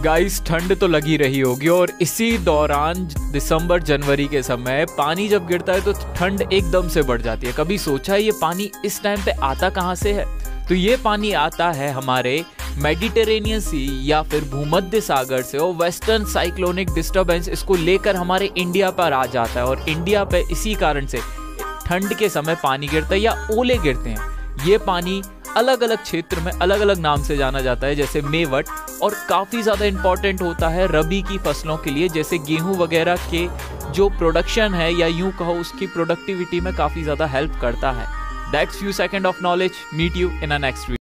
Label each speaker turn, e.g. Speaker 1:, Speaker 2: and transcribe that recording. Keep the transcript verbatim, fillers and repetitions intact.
Speaker 1: Guys ठंड तो लगी रही होगी और इसी दौरान दिसंबर जनवरी के समय पानी जब गिरता है तो ठंड एकदम से बढ़ जाती है। कभी सोचा है ये पानी इस टाइम पे आता कहाँ से है? तो ये पानी आता है हमारे मेडिटेरेनियन सी या फिर भूमध्य सागर से, और वेस्टर्न साइक्लोनिक डिस्टर्बेंस इसको लेकर हमारे इंडिया पर आ जाता है और इंडिया पे इसी कारण से ठंड के समय पानी गिरता है या ओले गिरते हैं। ये पानी अलग अलग क्षेत्र में अलग अलग नाम से जाना जाता है, जैसे मेवट, और काफ़ी ज़्यादा इंपॉर्टेंट होता है रबी की फसलों के लिए, जैसे गेहूं वगैरह के जो प्रोडक्शन है या यूं कहो उसकी प्रोडक्टिविटी में काफ़ी ज़्यादा हेल्प करता है। That's few second of knowledge. Meet you in a next video.